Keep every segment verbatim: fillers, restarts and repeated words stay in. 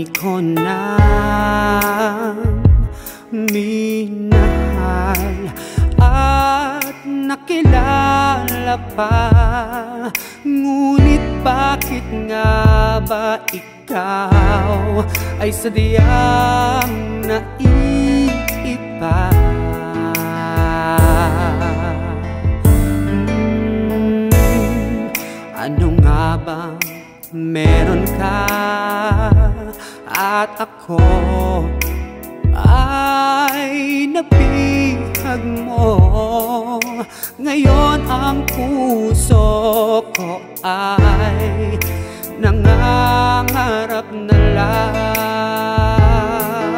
Di ko na minahal at nakilala pa. Ngunit bakit nga ba ikaw ay sadyang naiiba? hmm, Ano nga bang meron ka at ako ay nabihag mo? Ngayon ang puso ko ay nangangarap na lang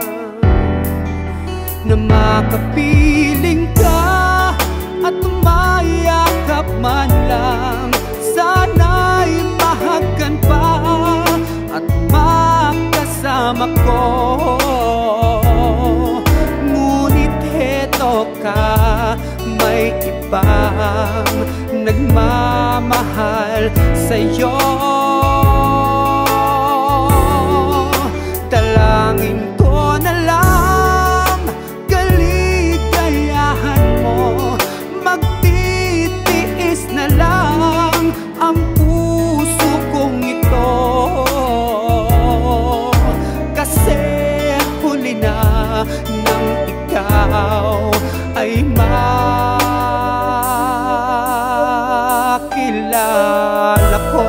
na makapiling ka at umayakap man lang. Sana'y mahagkan pa at makasama ko. Ngunit heto ka, may ibang nagmamahal sa'yo. Dalangin ko na lang kaligayahan mo. Magtitiis na lang ang puso kong ito, kasi huli na nang ikaw ay makilala ko.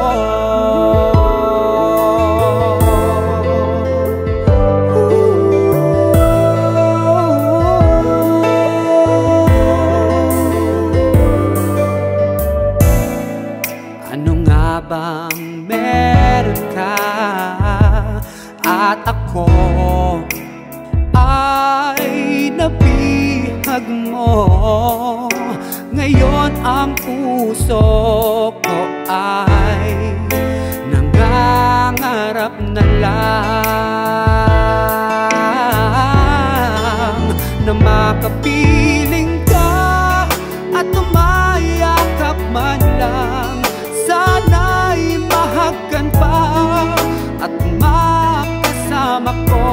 Ano nga bang meron ka at ako ay nabihag mo? Ngayon ang puso ko ay nangangarap na lang na makapiling ka at umayakap man lang. Sana'y mahagkan pa at makasama ko.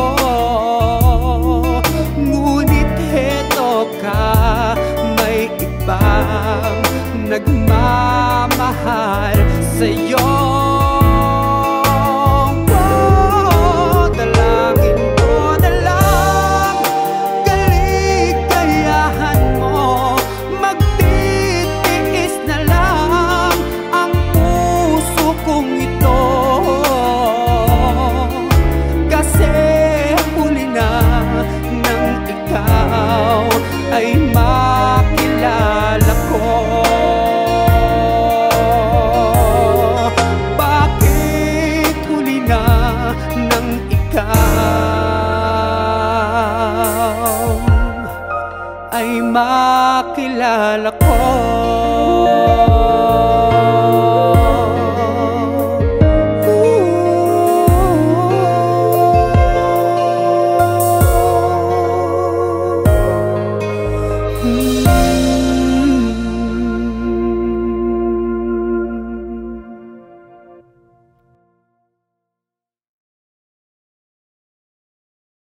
Ngunit heto ka, may ibang nagmamahal sa'yo. Ay makilala ko. Bakit huli na nang ikaw ay makilala ko?